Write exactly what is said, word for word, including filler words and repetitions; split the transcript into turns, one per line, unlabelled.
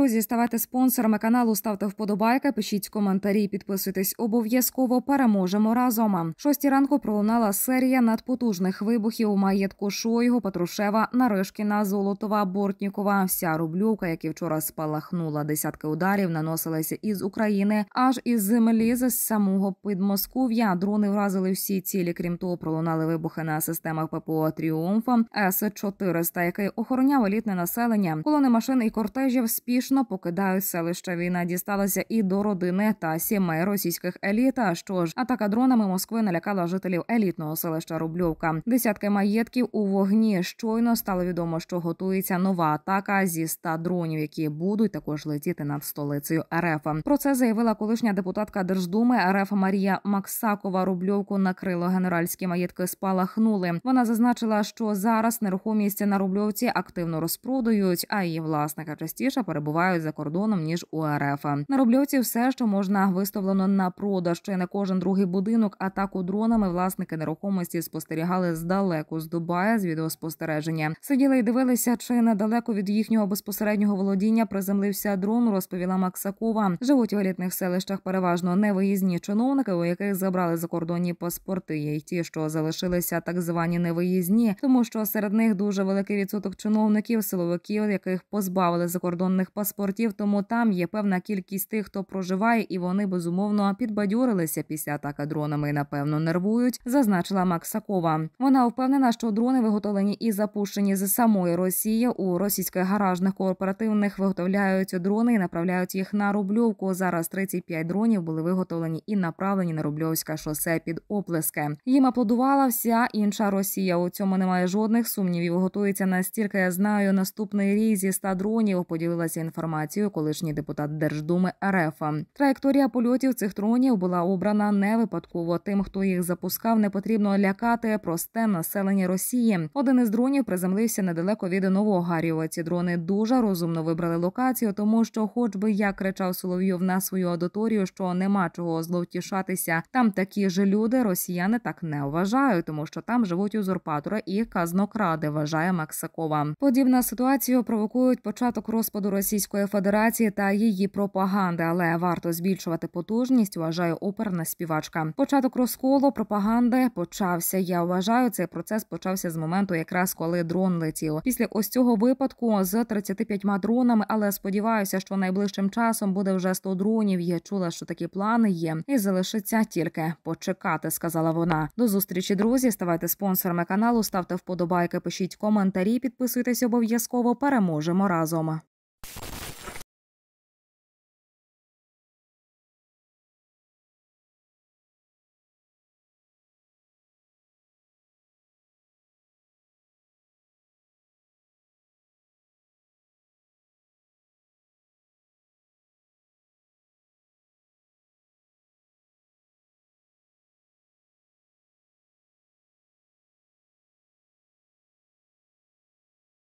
Друзі, ставайте спонсорами каналу, ставте вподобайки, пишіть коментарі, підписуйтесь обов'язково. Переможемо разом. Шостій ранку пролунала серія надпотужних вибухів у маєтку Шойгу, Патрушева, Наришкіна, Золотова, Бортнікова. Вся Рубльовка, як і вчора спалахнула. Десятки ударів наносилися із України, аж із землі, з самого Підмосков'я. Дрони вразили всі цілі. Крім того, пролунали вибухи на системах ППО «Тріумф» С чотириста, який охороняв елітне населення. Колони машин і кортежів спішно покидають селища. Війна дісталася і до родини та сімей російських еліт. А що ж, атака дронами Москви налякала жителів елітного селища Рубльовка. Десятки маєтків у вогні. Щойно стало відомо, що готується нова атака зі ста дронів, які будуть також летіти над столицею РФ. Про це заявила колишня депутатка Держдуми РФ Марія Максакова. Рубльовку накрило, генеральські маєтки спалахнули. Вона зазначила, що зараз нерухомість на Рубльовці активно розпродають, а її власники частіше перебувають за кордоном, ніж у РФ. На Рубльовці все, що можна, виставлено на продаж. Чи не кожен другий будинок. Атаку дронами власники нерухомості спостерігали здалеку, з Дубая, з відеоспостереження. Сиділи і дивилися, чи недалеко від їхнього безпосереднього володіння приземлився дрон, розповіла Максакова. Живуть у елітних селищах переважно невиїзні чиновники, у яких забрали закордонні паспорти. Є й ті, що залишилися так звані невиїзні, тому що серед них дуже великий відсоток чиновників, силовиків, яких позбавили закордонних паспортів, тому там є певна кількість тих, хто проживає, і вони, безумовно, підбадьорилися після атаки дронами і, напевно, нервують, зазначила Максакова. Вона впевнена, що дрони виготовлені і запущені з самої Росії. У російських гаражних кооперативних виготовляють дрони і направляють їх на Рубльовку. Зараз тридцять п'ять дронів були виготовлені і направлені на Рубльовське шосе під оплески. Їм аплодувала вся інша Росія. У цьому немає жодних сумнівів. Готується настільки, я знаю, наступний рій зі ста дронів, поділилася інформацією колишній депутат Держдуми РФ. Траєкторія польотів цих дронів була обрана не випадково. Тим, хто їх запускав, не потрібно лякати просте населення Росії. Один із дронів приземлився недалеко від Новогарєва. Ці дрони дуже розумно вибрали локацію, тому що, хоч би як кричав Соловйов на свою аудиторію, що нема чого зловтішатися, там такі ж люди, росіяни так не вважають, тому що там живуть узурпатори і казнокради, вважає Максакова. Подібна ситуація провокують початок розпаду Російської Федерації та її пропаганди, але варто збільшувати потужність, вважає оперна співачка. Початок розколу пропаганди почався. Я вважаю, цей процес почався з моменту, якраз коли дрон летів. Після ось цього випадку з тридцяти п'ятьма дронами, але сподіваюся, що найближчим часом буде вже сто дронів. Я чула, що такі плани є, і залишиться тільки почекати, сказала вона. До зустрічі, друзі. Ставайте спонсорами каналу, ставте вподобайки, пишіть коментарі, підписуйтесь обов'язково. Переможемо разом.